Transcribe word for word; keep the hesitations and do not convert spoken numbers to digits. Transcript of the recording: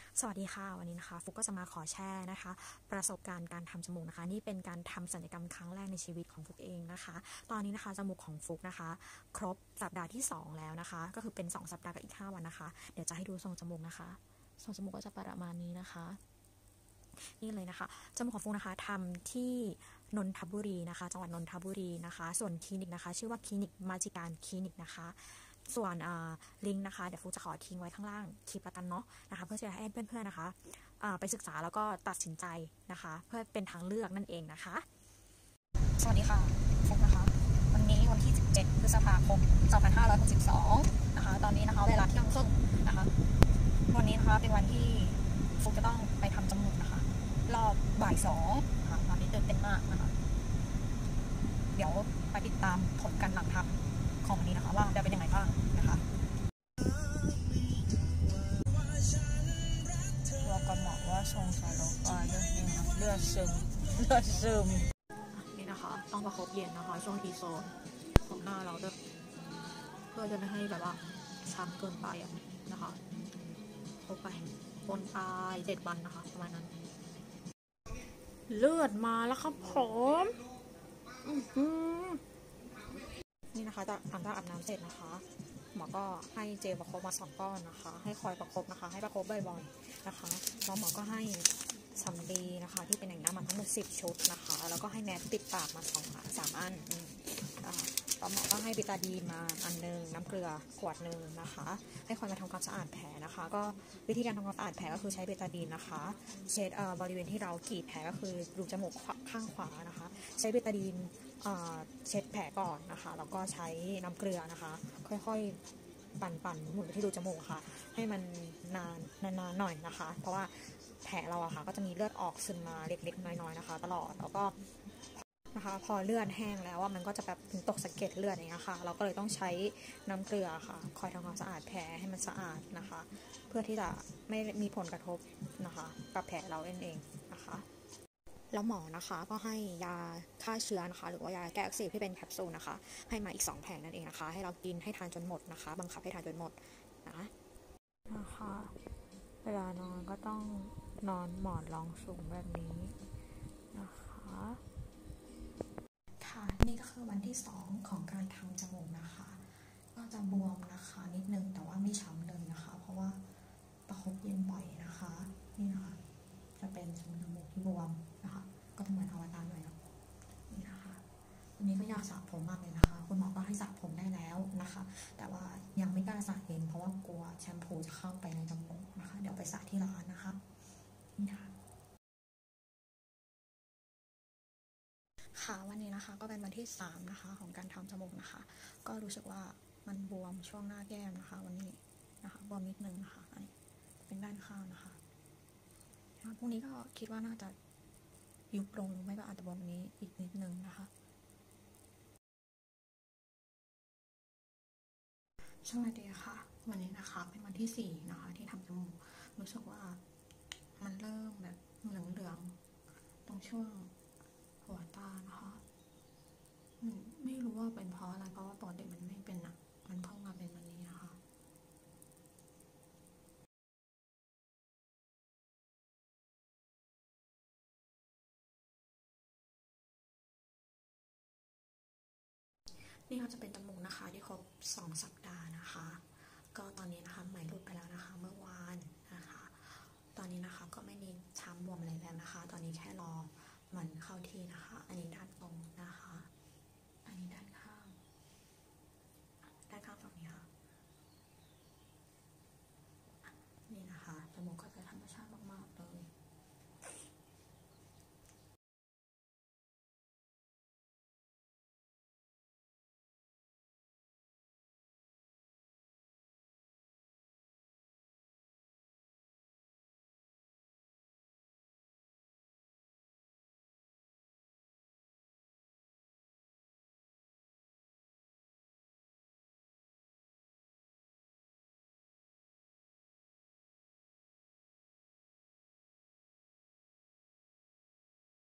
สวัสดีค่ะวันนี้นะคะฟุกก็จะมาขอแชร์นะคะประสบการณ์การทำจมูกนะคะนี่เป็นการทำศัลยกรรมครั้งแรกในชีวิตของฟุกเองนะคะตอนนี้นะคะจมูกของฟุกนะคะครบสัปดาห์ที่สองแล้วนะคะก็คือเป็นสองสัปดาห์กับอีกห้าวันนะคะเดี๋ยวจะให้ดูทรงจมูกนะคะทรงจมูกก็จะประมาณนี้นะคะนี่เลยนะคะจมูกของฟุกนะคะทำที่นนทบุรีนะคะจังหวัดนนทบุรีนะคะส่วนคลินิกนะคะชื่อว่าคลินิกมาจิการคลินิกนะคะส่วนลิงก์นะคะเดี๋ยวฟุกจะขอทิ้งไว้ข้างล่างคลิปละกันเนาะนะคะเพื่อจะให้เพื่อนๆนะคะไปศึกษาแล้วก็ตัดสินใจนะคะเพื่อเป็นทางเลือกนั่นเองนะคะสวัสดีค่ะฟุกนะคะวันนี้วันที่สิบเจ็ดพฤษภาคมสองพันห้าร้อยหกสิบสองนะคะตอนนี้นะคะเวลาเที่ยงครึ่งนะคะวันนี้นะคะเป็นวันที่ฟุกจะต้องไปทำจมูกนะคะรอบบ่ายสองนะคะตอนนี้ตื่นเต้นมากนะคะเดี๋ยวไปติดตามผลการหลังทำของวันนี้นะคะว่าจะเป็นยังไงบ้างนะคะตัวกันบอกว่าทรงสายโลกาเลือดเลือดเลือดซึมเลือดซึมนี่นะคะต้องประคบเย็นนะคะช่วงทีโซนของหน้าเราด้วยเพื่อจะไม่ให้แบบว่าช้ำเกินไปอ่ะนะคะพบไปบนตายเจ็ดวันนะคะประมาณนั้นเลือดมาแล้วครับผมนี่นะคะจะหลังจากอาบน้ำเสร็จนะคะหมอก็ให้เจลประคบมาสองก้อนนะคะให้คอยประคบนะคะให้ประคบบ่อยๆนะคะแล้วหมอก็ให้สำลีนะคะที่เป็นอย่างน้ำมันทั้งหมดสิบชุดนะคะแล้วก็ให้แมสปิดปากมาสองสามอันแล้วหมอก็ให้บิตาดีนมาอันนึงน้ำเกลือขวดนึงนะคะให้คอยมาทำความสะอาดแผลนะคะก็วิธีการทำความสะอาดแผลก็คือใช้เบตาดีนนะคะเช็ดบริเวณที่เรากรีดแผลก็คือรูจมูกข้างขวานะคะใช้เบตาดีนเช็ดแผลก่อนนะคะแล้วก็ใช้น้ำเกลือนะคะค่อยๆปั่นๆหมุนไปที่รูจมูกค่ะให้มันนานนานๆหน่อยนะคะเพราะว่าแผลเราอะค่ะก็จะมีเลือดออกซึมมาเล็กๆน้อยๆนะคะตลอดแล้วก็นะคะพอเลือดแห้งแล้วว่ามันก็จะแบบถึงตกสะเก็ดเลือดอย่างเงี้ยค่ะเราก็เลยต้องใช้น้ำเกลือค่ะคอยทำความสะอาดแผลให้มันสะอาดนะคะเพื่อที่จะไม่มีผลกระทบนะคะกับแผลเราเองนะคะแล้วหมอนะคะก็ให้ยาฆ่าเชื้อนะคะหรือว่ายาแก้อักเสบที่เป็นแคปซูลนะคะให้มาอีกสองแผงนั่นเองนะคะให้เรากินให้ทานจนหมดนะคะบังคับให้ทานจนหมดนะนะคะเวลานอนก็ต้องนอนหมอนรองสูงแบบนี้นะคะค่ะนี่ก็คือวันที่สองของการทำจมูกนะคะก็จะบวมนะคะนิดนึงแต่ว่าไม่ช้ำเลยนะคะเพราะว่าประคบเย็นบ่อยนะคะนี่นะคะจะเป็นจมูกที่บวมนะคะก็จะเหมือนอวตารหน่อยนะนี่นะคะวันนี้ก็อยากสระผมมากเลยนะคะคุณหมอก็ให้สระผมได้แล้วนะคะแต่ว่ายังไม่กล้าสระเองเพราะว่ากลัวแชมพูจะเข้าไปในจมูกนะคะเดี๋ยวไปสระที่ร้านนะคะนี่ค่ะค่ะวันนี้นะคะก็เป็นวันที่สามนะคะของการทำจมูกนะคะก็รู้สึกว่ามันบวมช่วงหน้าแก้มนะคะวันนี้นะคะบวมนิดนึงนะคะอันนี้เป็นด้านข้างนะคะพรุ่งนี้ก็คิดว่าน่าจะยุบลงหรือไม่ก็อาจจะบวมนี้อีกนิดนึงนะคะสวัสดีค่ะวันนี้นะคะเป็นวันที่สี่นะคะที่ทำจมูกรู้สึกว่ามันเริ่มแบบเหลืองๆตรงช่วงหัวตานะคะไม่รู้ว่าเป็นเพราะอะไรเพราะว่าปกติมันไม่เป็นอ่ะมันเพิ่งมาเป็นวันนี้นะคะนี่ก็จะเป็นจมูกนะคะที่ครบสองสัปดาห์นะคะก็ตอนนี้นะคะไหมหลุดไปแล้วนะคะเมื่อวานนะคะตอนนี้นะคะก็ไม่มีช้ำบวมอะไรแล้วนะคะตอนนี้แค่รอมันเข้าที่นะคะอันนี้ด้านตรงนะคะอันนี้ด้านข้างด้านข้างฝั่งนี้ค่ะนี่นะคะจมูกก็จะธรรมชาติมาก